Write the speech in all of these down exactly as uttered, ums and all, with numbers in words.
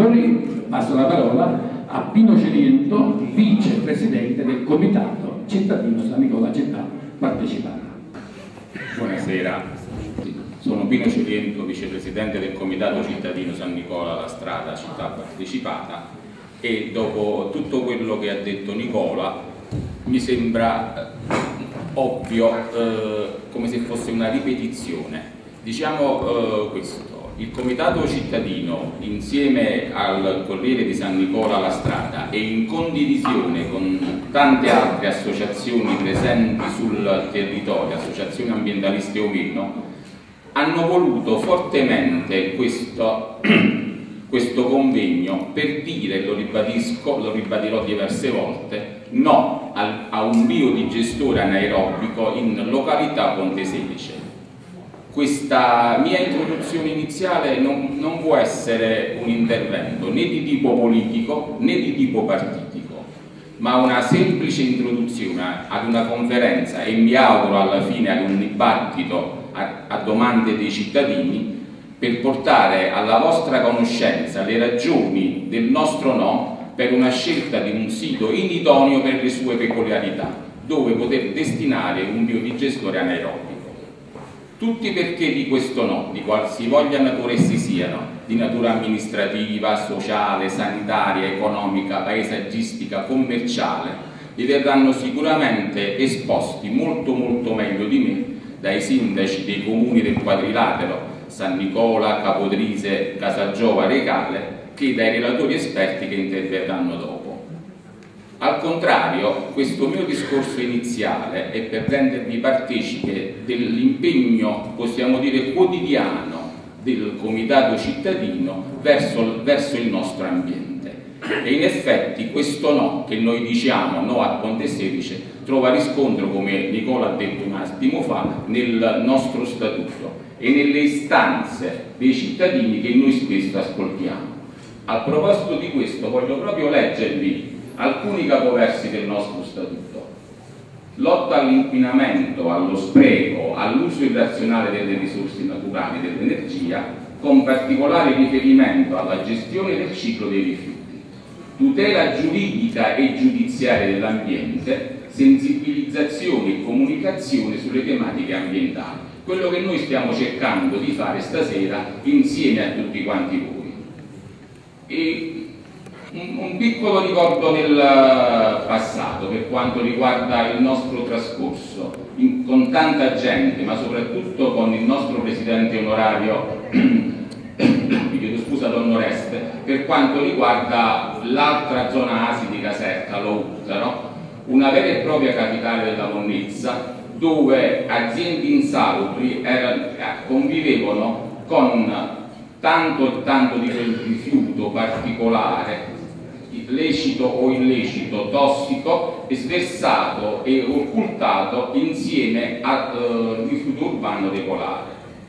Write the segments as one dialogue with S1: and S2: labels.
S1: Signori, passo la parola a Pino Celiento, vicepresidente del Comitato Cittadino San Nicola Città Partecipata.
S2: Buonasera, sono Pino Celiento, vicepresidente del Comitato Cittadino San Nicola La Strada Città Partecipata, e dopo tutto quello che ha detto Nicola mi sembra ovvio, eh, come se fosse una ripetizione. Diciamo eh, questo: il Comitato Cittadino, insieme al Corriere di San Nicola La Strada e in condivisione con tante altre associazioni presenti sul territorio, associazioni ambientaliste o meno, hanno voluto fortemente questo, questo convegno per dire, lo ribadisco, lo ribadirò diverse volte, no al, a un biodigestore anaerobico in località Ponte Sedice. Questa mia introduzione iniziale non, non può essere un intervento né di tipo politico né di tipo partitico, ma una semplice introduzione ad una conferenza, e mi auguro alla fine ad un dibattito a, a domande dei cittadini, per portare alla vostra conoscenza le ragioni del nostro no per una scelta di un sito inidoneo per le sue peculiarità, dove poter destinare un biodigestore anaerobico. Tutti perché di questo no, di qualsivoglia natura essi siano, di natura amministrativa, sociale, sanitaria, economica, paesaggistica, commerciale, vi verranno sicuramente esposti molto molto meglio di me dai sindaci dei comuni del quadrilatero, San Nicola, Capodrise, Casagiova, Recale, che dai relatori esperti che interverranno dopo. Al contrario, questo mio discorso iniziale è per rendervi partecipe dell'impegno, possiamo dire, quotidiano del Comitato Cittadino verso, verso il nostro ambiente. E in effetti questo no, che noi diciamo no a Ponte Sedice, trova riscontro, come Nicola ha detto un attimo fa, nel nostro statuto e nelle istanze dei cittadini che noi spesso ascoltiamo. A proposito di questo voglio proprio leggervi alcuni capoversi del nostro statuto. Lotta all'inquinamento, allo spreco, all'uso irrazionale delle risorse naturali e dell'energia, con particolare riferimento alla gestione del ciclo dei rifiuti. Tutela giuridica e giudiziaria dell'ambiente, sensibilizzazione e comunicazione sulle tematiche ambientali. Quello che noi stiamo cercando di fare stasera insieme a tutti quanti voi. E un piccolo ricordo del passato per quanto riguarda il nostro trascorso in, con tanta gente, ma soprattutto con il nostro presidente onorario, vi chiedo scusa, Don Oreste, per quanto riguarda l'altra zona A S I di Caserta, lo Uttaro, una vera e propria capitale della monnezza, dove aziende insalubri erano, convivevano con tanto e tanto di quel rifiuto particolare, lecito o illecito, tossico, e sversato e occultato insieme al uh, rifiuto urbano regolare.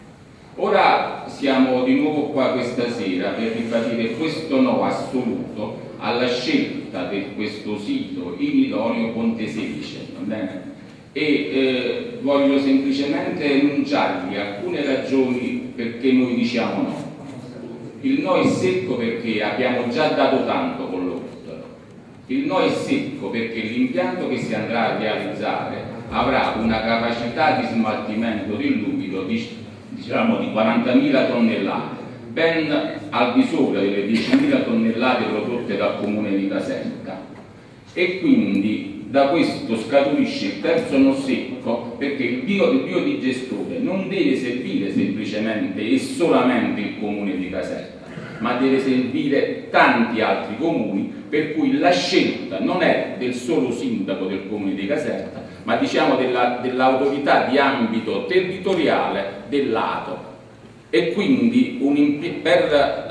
S2: Ora siamo di nuovo qua questa sera per ribadire questo no assoluto alla scelta di questo sito inidoneo Ponte Sedice, va bene? E eh, voglio semplicemente enunciarvi alcune ragioni perché noi diciamo no. Il no è secco perché abbiamo già dato tanto con l'Uttaro. Il no è secco perché l'impianto che si andrà a realizzare avrà una capacità di smaltimento dell'umido di, diciamo, di quarantamila tonnellate, ben al di sopra delle diecimila tonnellate prodotte dal comune di Caserta. E quindi da questo scaturisce il terzo no secco, perché il, bio, il biodigestore non deve servire semplicemente e solamente il comune di Caserta, ma deve servire tanti altri comuni, per cui la scelta non è del solo sindaco del comune di Caserta, ma diciamo dell'autorità di ambito territoriale dell'Ato. E quindi un per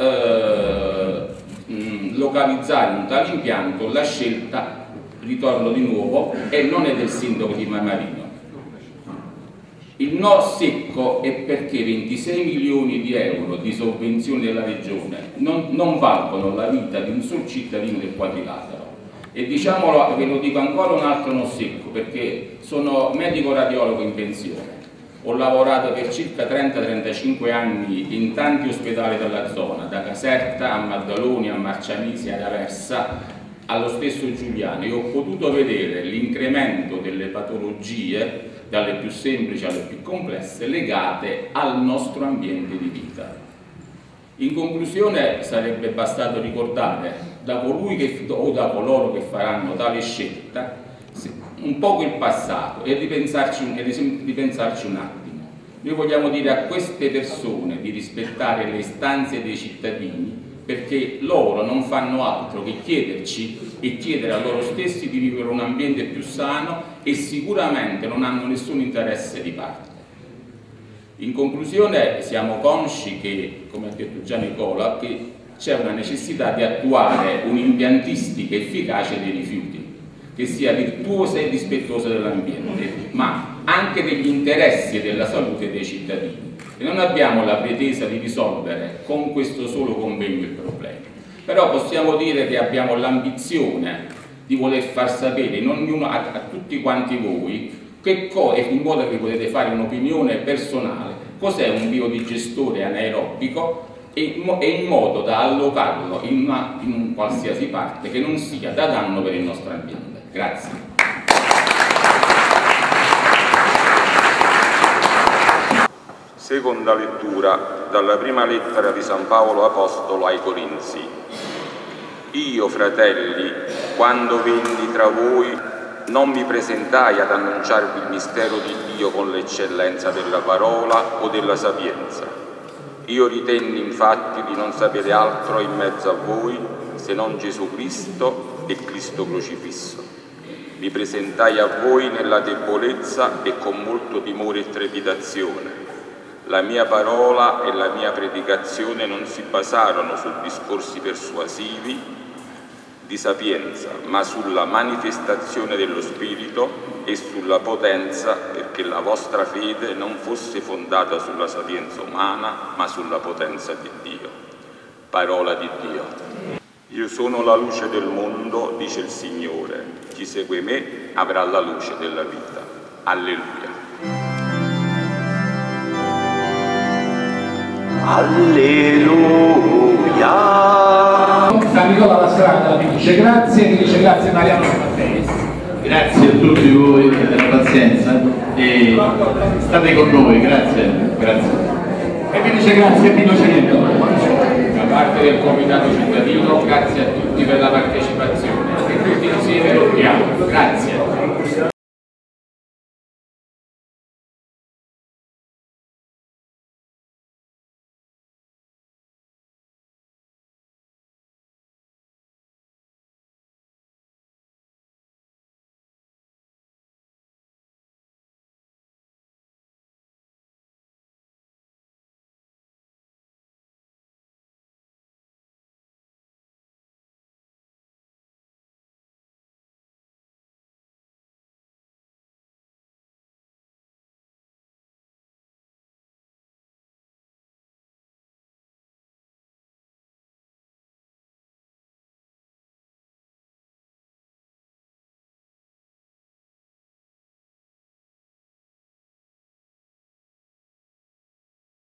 S2: eh, mh, localizzare un tale impianto la scelta, ritorno di nuovo, e non è del sindaco di Marmarino. Il no secco è perché ventisei milioni di euro di sovvenzioni della regione non, non valgono la vita di un solo cittadino del quadrilatero. E diciamolo, ve lo dico ancora, un altro no secco, perché sono medico radiologo in pensione. Ho lavorato per circa trenta trentacinque anni in tanti ospedali della zona, da Caserta a Maddaloni, a Marcianisi, ad Aversa, allo stesso Giuliano, e ho potuto vedere l'incremento delle patologie, dalle più semplici alle più complesse, legate al nostro ambiente di vita. In conclusione, sarebbe bastato ricordare da colui che, o da coloro che faranno tale scelta un poco il passato e ripensarci, e ripensarci un attimo. Noi vogliamo dire a queste persone di rispettare le istanze dei cittadini, perché loro non fanno altro che chiederci e chiedere a loro stessi di vivere un ambiente più sano, e sicuramente non hanno nessun interesse di parte. In conclusione, siamo consci che, come ha detto già Nicola, che c'è una necessità di attuare un'impiantistica efficace dei rifiuti, che sia virtuosa e rispettosa dell'ambiente, ma anche degli interessi e della salute dei cittadini. E non abbiamo la pretesa di risolvere con questo solo convegno il problema, però possiamo dire che abbiamo l'ambizione di voler far sapere in ognuno, a, a tutti quanti voi, che co in modo che potete fare un'opinione personale, cos'è un biodigestore anaerobico, e, e in modo da allocarlo in, una, in un qualsiasi parte che non sia da danno per il nostro ambiente. Grazie.
S3: Seconda lettura dalla prima lettera di San Paolo Apostolo ai Corinzi. Io, fratelli, quando venni tra voi, non mi presentai ad annunciarvi il mistero di Dio con l'eccellenza della parola o della sapienza. Io ritenni infatti di non sapere altro in mezzo a voi se non Gesù Cristo e Cristo crocifisso. Mi presentai a voi nella debolezza e con molto timore e trepidazione. La mia parola e la mia predicazione non si basarono su discorsi persuasivi di sapienza, ma sulla manifestazione dello Spirito e sulla potenza, perché la vostra fede non fosse fondata sulla sapienza umana, ma sulla potenza di Dio. Parola di Dio. Io sono la luce del mondo, dice il Signore. Chi segue me avrà la luce della vita. Alleluia.
S4: Alleluia.
S1: San Nicola la strada vi dice grazie, vi dice grazie Mariano Mattei.
S5: Grazie a tutti voi della pazienza e state con noi, grazie, grazie.
S1: E vi dice grazie Pino Celiento.
S2: Da parte del Comitato Cittadino, grazie a tutti per la partecipazione, che tutti insieme lottiamo. Grazie.